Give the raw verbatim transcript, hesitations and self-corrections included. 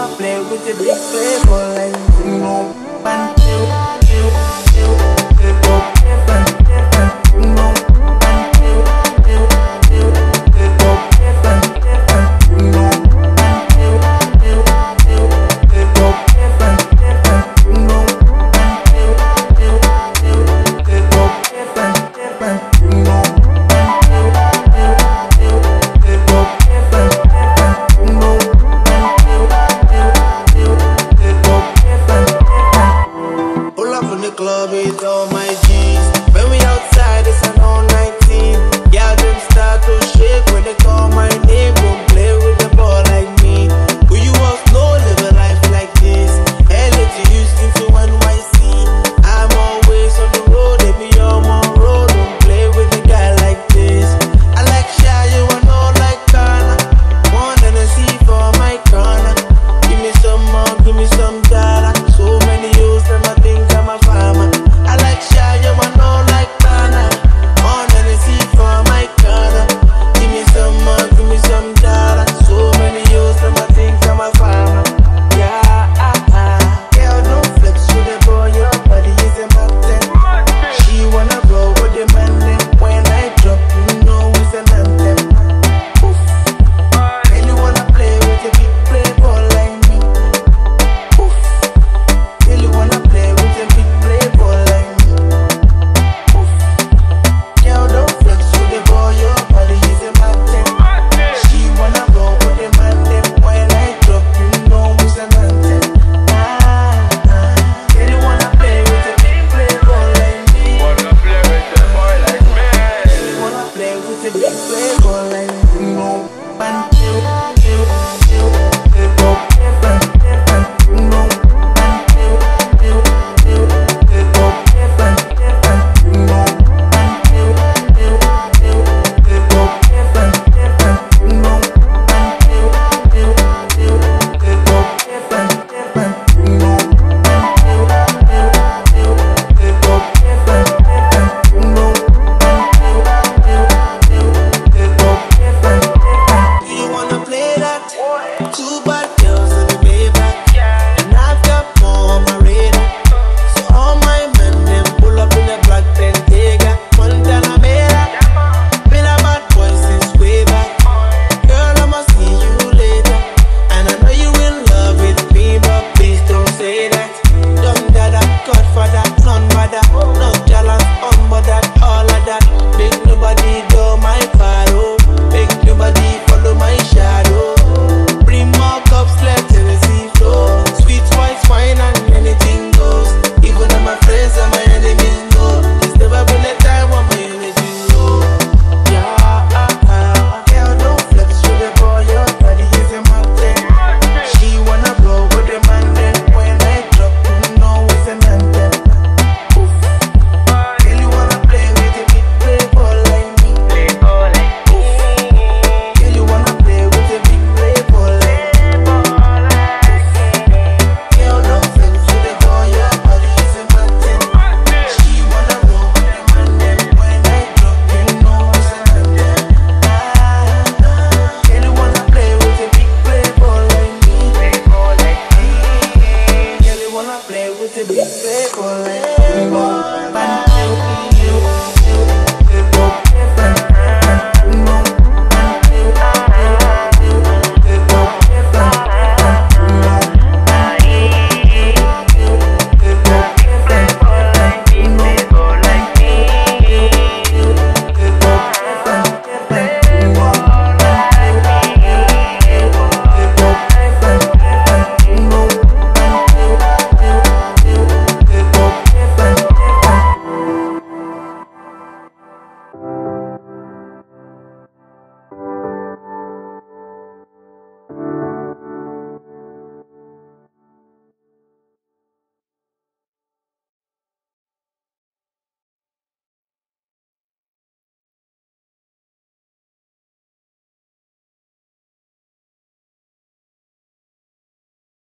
play with the big playboy like Moombah. Club with all my G's. When we outside, it's an all nineteen. Yeah, them start to shake when they call my name. Don't play with the ball like me. Who you was know live a life like this. L A to Houston to N Y C. I'm always on the road, they be on my road. Don't play with a guy like this. I like shy, you I know like Ghana. More than a sea for my corner. Give me some more, give me some data. So many years, them I think I'm a farmer. I like shy, you I know like Ghana. More than a sea for my corner. Give me some more, give me some data. So many years, them I think I'm a farmer. Yeah, ah, ah. Girl, don't flex with the boy, your body is a mountain. She wanna roll with the man, then when I drop, you know it's an anthem. Oof. Really wanna play with a big playboy like me. Oof. Really wanna play with a big playboy like me. Oof. Girl, don't flex with the boy, your body is a mountain. She wanna roll with the man, then when I drop, you know it's an anthem. Ah, ah. Really wanna play with a big playboy like me. Wanna play with the boy like me. Really wanna play with a big playboy like me. Moombah. Two bad girls in the Maybach, and I've got more on my radar. So all my men, them pull up in the black Bentayga, Montana Mera. Been a bad boy since way back. Girl, I'ma see you later, and I know you in love with me, but please don't say that. Young dada, Godfather, none bother, no jealous, unbothered, all of that. Make nobody do my paro, make nobody follow my shadow. Bring more cups, let Tennessee flow. Sweet spice wine and anything goes. Even though my friends and my enemies know, there's never been a time when my energy's low. Yeah, ah, ah. Girl, don't flex with the boy, your body is a mountain. She wanna blow with the man, then when I drop, you know it's an anthem. Oof. Really wanna play with a big playboy like me. Oof. Really wanna play with a big playboy like me. Girl, don't flex with the boy, your body is a mountain. She wanna roll with the man, then when I drop, you know it's an anthem. Ah, ah. Really wanna play with a big playboy like me. Really wanna play with a big playboy.